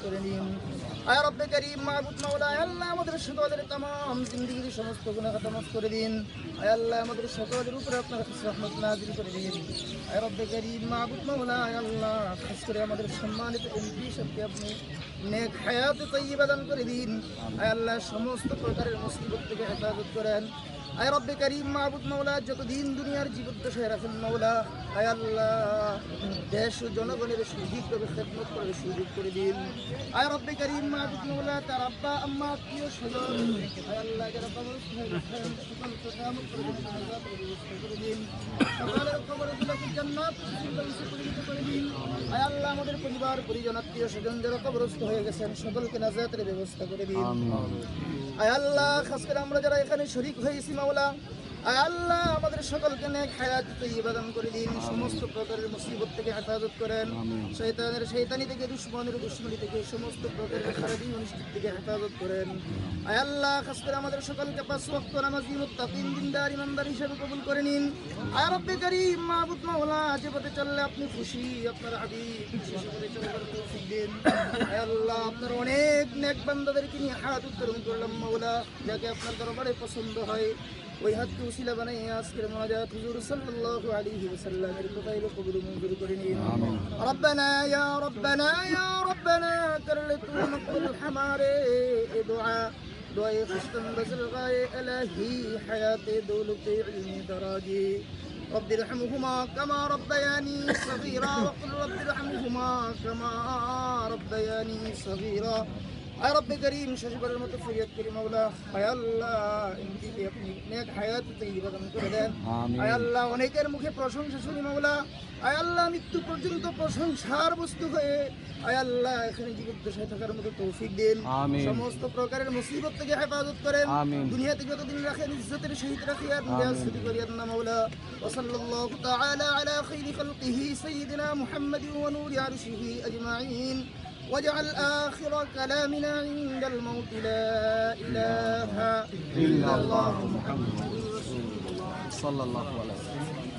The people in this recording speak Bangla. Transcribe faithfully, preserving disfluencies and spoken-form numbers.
করে নিন। আয় রব্বে কারীম মাবুদ মাওলা, আয় আল্লাহ আমাদের সকলের তামাম জিন্দেগির সমস্ত গুনাহ খাতা মাফ করে দিন। আয় আল্লাহ আমাদের সকলের উপরে আপনার রহমত নাযিল করে দিন। আয় রব্বে কারীম মাবুদ মাওলা, আয় আল্লাহ খাস করে আমাদের সম্মানিত এমপি সাহেবকে আপনি নেক হায়াত তাইয়্যিবা দান করে দিন। আয় আল্লাহ সমস্ত প্রকারের মুসিবত থেকে হেফাজত করেন। আয় রব্বে কারীম মাবুদ মাওলা, যতদিন দুনিয়ার জীবদ্দশায় রাখেন মাওলা, আয় আল্লাহ দেশ ও জনগণের সঠিকভাবে খেদমত করার সুযোগ করে দিন। আয় রব্বে কারীম মাবুদ মাওলা, তার আব্বা আম্মা আত্মীয় স্বজন, আয় আল্লাহ যারা কবরস্থ হয়ে গেছেন সকলকে কিয়ামত পর্যন্ত আযাবের ব্যবস্থা করে দিন। সকলের কবরগুলোকে জান্নাতুল ফিরদাউসে পরিণত করে দিন। আয় আল্লাহ আমাদের পরিবার পরিজন আত্মীয় স্বজন যারা কবরস্থ হয়ে গেছেন সকলকে নাজাতের ব্যবস্থা করে দিন। আয় আল্লাহ খাস করে আমরা যারা এখানে শরীক হয়েছি মাওলা, আয় আল্লাহ আমাদের সকলকে নেক হায়াত তাইয়্যিবা দান করে দিন। সমস্ত প্রকারের মুসিবত থেকে হেফাজত করেন। শয়তানের শয়তানি থেকে, দুশমনের দুশমনি থেকে, সমস্ত প্রকারের খারাপি অনিষ্টির থেকে হেফাজত করেন। আয় আল্লাহ খাস করে আমাদের সকলকে পাঁচ ওয়াক্ত নামাজি মুত্তাকিন দিনদার ইমানদার হিসেবে কবুল করে নিন। আয় রব্বে কারীম মাবুদ মাওলা, যে পথে চললে আপনি খুশি, আপনার হাবিব খুশি, সে পথে চলার তৌফিক দিন। আয় আল্লাহ আপনার অনেক নেক বান্দাদেরকে নিয়ে হাত উত্তোলন করলাম মাওলা, যাকে আপনার দরবারে পছন্দ হয় ওই হাতকে উসিলা বানাইয়া আজকের মুনাজাত হুজুর সাল্লাল্লাহু আলাইহি ওয়াসাল্লামের কোথায় কবুল মঞ্জুর করে নিন। রব্বানা ইয়া রব্বানা ইয়া রব্বানা कर ले तू मकबूल हमारे ये दुआ दुआए खुशतम बजल गाए इलाही हयात दौलत इल्मी दराजी رب ارحمهما كما ربياني صغيرا وقل رب ارحمهما كما ربياني صغيرا। আয় রব্বে কারীম শেষবারের মতো ফরিয়াদ করি মাওলা, আয় আল্লাহ এমপিকে আপনি নেক হায়াত তাইয়্যিবা দান করে দেন। আয় আল্লাহ অনেকের মুখে প্রশংসা শুনি মাওলা, আয় আল্লাহ মৃত্যু পর্যন্ত প্রশংসার বস্তু হয়ে আয় আল্লাহ এখানে জীবদ্দশায় থাকার মতো তৌফিক দিন। সমস্ত প্রকারের মুসিবত থেকে হেফাজত করেন। দুনিয়াতে যতদিন রাখেন ইজ্জতের সহিত রাখিয়া দুনিয়া সুদি করিয়ান না মাওলা। ওয়া সাল্লাল্লাহু তাআলা আলা খাইরি খালকিহি সাইয়্যিদিনা মুহাম্মাদিন ওয়া নূরি আরশিহি আজমাইন। واجعل آخر كلامنا عند الموت لا إله إلا الله محمد رسول الله صلى الله عليه وسلم.